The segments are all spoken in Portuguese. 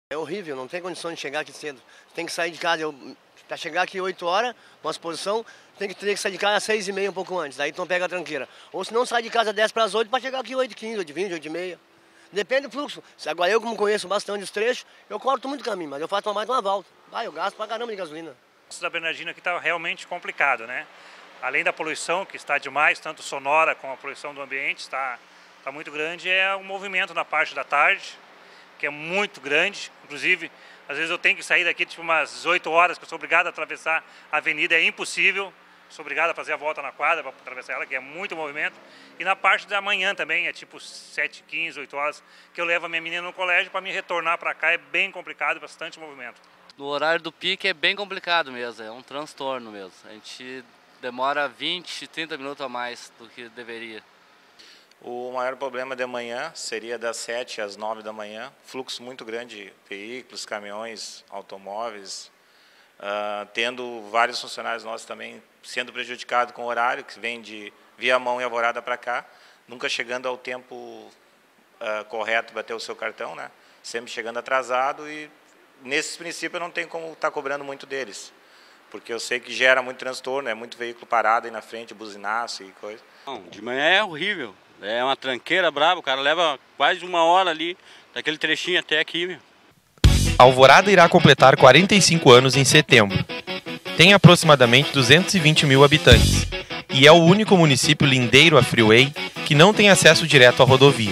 É horrível, não tem condição de chegar aqui cedo. Tem que sair de casa, para chegar aqui 8 horas, uma exposição, ter que sair de casa às 6h30, um pouco antes, daí tu não pega a tranqueira. Ou se não, sai de casa 10 para as 8 para chegar aqui 8h15, 8h20, 8h30. Depende do fluxo. Agora eu, como conheço bastante os trechos, eu corto muito caminho, mas eu faço mais de uma volta. Eu gasto pra caramba de gasolina. O da Bernardino aqui está realmente complicado, né? Além da poluição, que está demais, tanto sonora como a poluição do ambiente, está muito grande, é o movimento na parte da tarde, que é muito grande. Inclusive, às vezes eu tenho que sair daqui tipo umas 18 horas, que eu sou obrigado a atravessar a avenida, é impossível. Sou obrigado a fazer a volta na quadra para atravessar ela, que é muito movimento. E na parte da manhã também, é tipo 7h15, 8 horas, que eu levo a minha menina no colégio para me retornar para cá, é bem complicado, bastante movimento. No horário do pique é bem complicado mesmo, é um transtorno mesmo. A gente demora 20, 30 minutos a mais do que deveria. O maior problema de manhã seria das 7 às 9 da manhã, fluxo muito grande de veículos, caminhões, automóveis, tendo vários funcionários nossos também sendo prejudicados com o horário, que vem de Viamão e Alvorada para cá, nunca chegando ao tempo correto para ter o seu cartão, né? Sempre chegando atrasado e nesses princípios eu não tenho como estar cobrando muito deles, porque eu sei que gera muito transtorno, é muito veículo parado aí na frente, buzinaço e coisa. Não, de manhã é horrível, é uma tranqueira braba, o cara leva quase 1 hora ali, daquele trechinho até aqui, meu. Alvorada irá completar 45 anos em setembro. Tem aproximadamente 220 mil habitantes e é o único município lindeiro à Freeway que não tem acesso direto à rodovia.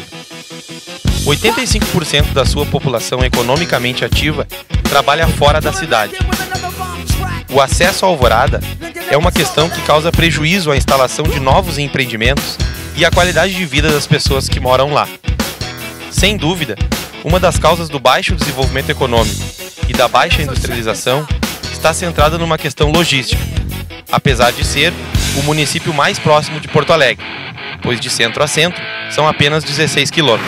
85% da sua população economicamente ativa trabalha fora da cidade. O acesso à Alvorada é uma questão que causa prejuízo à instalação de novos empreendimentos e à qualidade de vida das pessoas que moram lá. Sem dúvida, uma das causas do baixo desenvolvimento econômico e da baixa industrialização está centrada numa questão logística, apesar de ser o município mais próximo de Porto Alegre, pois de centro a centro são apenas 16 quilômetros.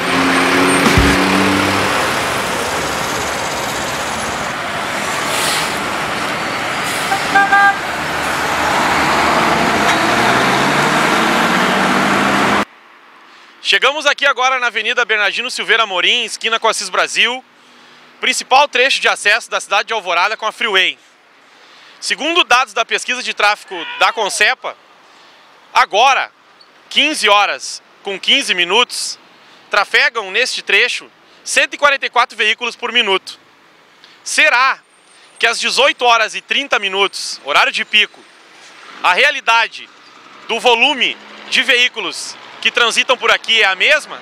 Chegamos aqui agora na Avenida Bernardino Silveira Amorim, esquina com Assis Brasil, principal trecho de acesso da cidade de Alvorada com a Freeway. Segundo dados da pesquisa de tráfego da Concepa, agora, 15 horas com 15 minutos, trafegam neste trecho 144 veículos por minuto. Será que às 18 horas e 30 minutos, horário de pico, a realidade do volume de veículos que transitam por aqui é a mesma?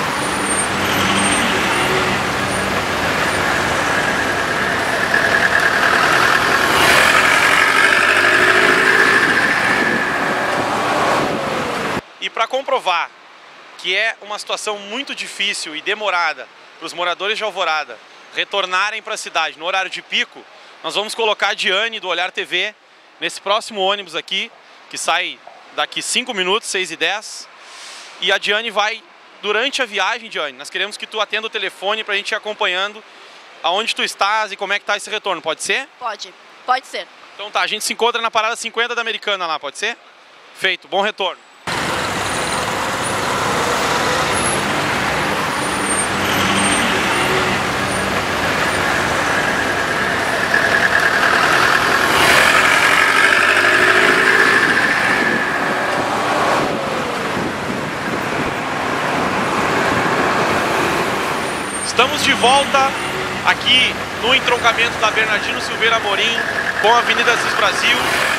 E para comprovar que é uma situação muito difícil e demorada para os moradores de Alvorada retornarem para a cidade no horário de pico, nós vamos colocar a Diane do Olhar TV nesse próximo ônibus aqui, que sai daqui 5 minutos, 6h10. E a Diane vai, durante a viagem, Diane, nós queremos que tu atenda o telefone para a gente ir acompanhando aonde tu estás e como é que está esse retorno, pode ser? Pode ser. Então tá, a gente se encontra na parada 50 da Americana lá, pode ser? Feito, bom retorno. Estamos de volta aqui no entroncamento da Bernardino Silveira Amorim com a Avenida Assis Brasil.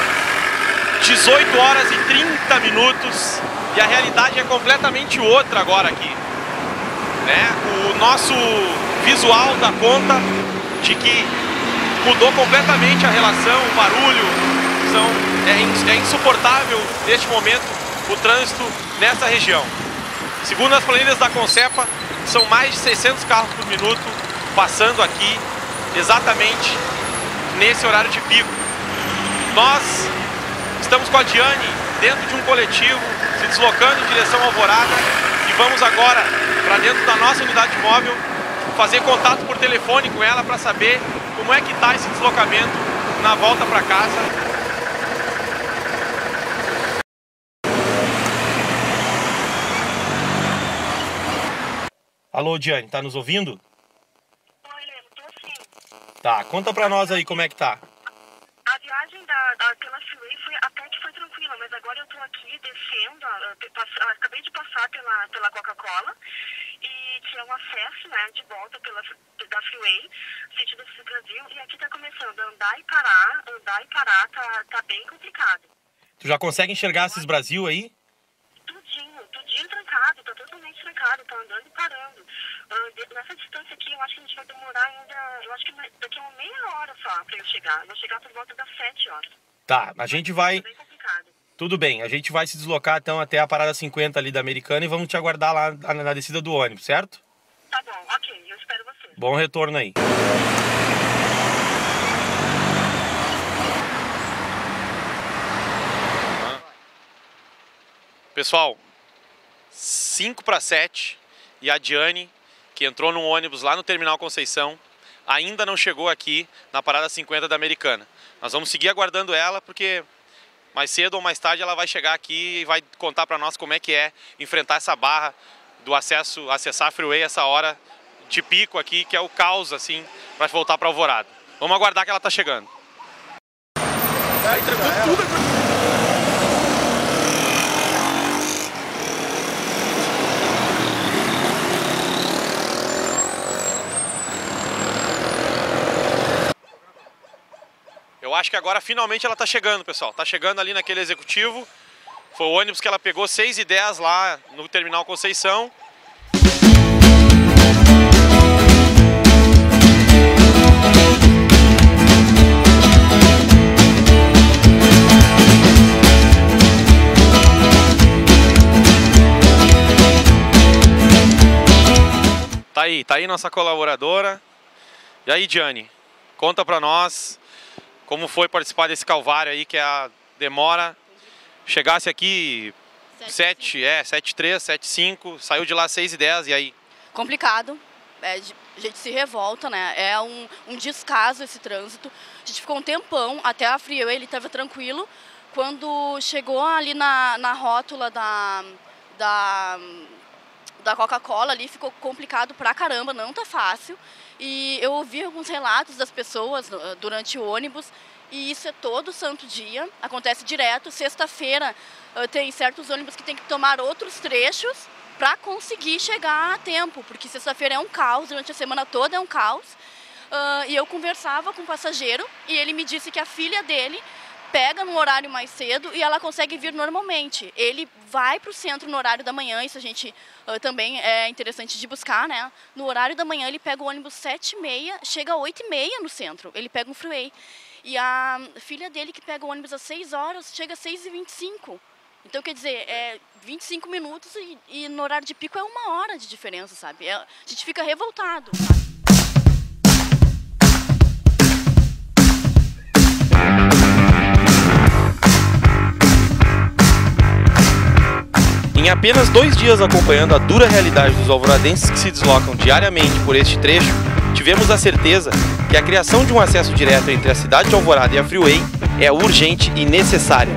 18 horas e 30 minutos e a realidade é completamente outra agora aqui, né? O nosso visual dá conta de que mudou completamente a relação, o barulho, é insuportável neste momento o trânsito nessa região. Segundo as planilhas da Concepa, são mais de 600 carros por minuto passando aqui exatamente nesse horário de pico. Nós estamos com a Diane dentro de um coletivo, se deslocando em direção à Alvorada e vamos agora para dentro da nossa unidade móvel fazer contato por telefone com ela para saber como é que está esse deslocamento na volta para casa. Alô, Diane, tá nos ouvindo? Oi, Leno, tô Tá, conta pra nós aí como é que tá. A viagem pela Freeway até que foi tranquila, mas agora eu tô aqui descendo, acabei de passar pela Coca-Cola e tinha um acesso, né, de volta da Freeway, sentido do Brasil, e aqui tá começando a andar e parar, tá bem complicado. Tu já consegue enxergar esses Brasil aí? Tudinho trancado, tá totalmente trancado, tá andando e parando. Nessa distância aqui, eu acho que a gente vai demorar ainda, eu acho que daqui a uma meia hora só pra eu chegar. Eu vou chegar por volta das 7 horas. Tá, a gente vai... Bem complicado. Tudo bem, a gente vai se deslocar então até a parada 50 ali da Americana e vamos te aguardar lá na descida do ônibus, certo? Tá bom, ok, eu espero você. Bom retorno aí. Pessoal, 5 para 7 e a Diane, que entrou num ônibus lá no Terminal Conceição, ainda não chegou aqui na parada 50 da Americana. Nós vamos seguir aguardando ela porque mais cedo ou mais tarde ela vai chegar aqui e vai contar para nós como é que é enfrentar essa barra do acessar a Freeway essa hora de pico aqui, que é o caos assim, para voltar para Alvorada. Vamos aguardar que ela tá chegando. Trancou tudo agora. Eu acho que agora finalmente ela tá chegando, pessoal. Tá chegando ali naquele executivo. Foi o ônibus que ela pegou 6h10 lá no Terminal Conceição. Tá aí nossa colaboradora. E aí, Diane, conta pra nós como foi participar desse calvário aí, que é a demora. Chegasse aqui 7h03, 7h05, saiu de lá 6h10, e aí? Complicado, a gente se revolta, né? É um descaso esse trânsito. A gente ficou um tempão, até a Freeway ele estava tranquilo. Quando chegou ali na rótula da Coca-Cola ali, ficou complicado pra caramba, não tá fácil. E eu ouvi alguns relatos das pessoas durante o ônibus, e isso é todo santo dia, acontece direto. Sexta-feira tem certos ônibus que tem que tomar outros trechos para conseguir chegar a tempo, porque sexta-feira é um caos, durante a semana toda é um caos. E eu conversava com o passageiro e ele me disse que a filha dele pega num horário mais cedo e ela consegue vir normalmente. Ele vai para o centro no horário da manhã, isso a gente também é interessante de buscar, né? No horário da manhã ele pega o ônibus 7h30, chega às 8h30 no centro, ele pega um Freeway. E a filha dele que pega o ônibus às 6 horas, chega às 6h25. Então, quer dizer, é 25 minutos e no horário de pico é 1 hora de diferença, sabe? A gente fica revoltado, sabe? Em apenas 2 dias acompanhando a dura realidade dos alvoradenses que se deslocam diariamente por este trecho, tivemos a certeza que a criação de um acesso direto entre a cidade de Alvorada e a Freeway é urgente e necessária.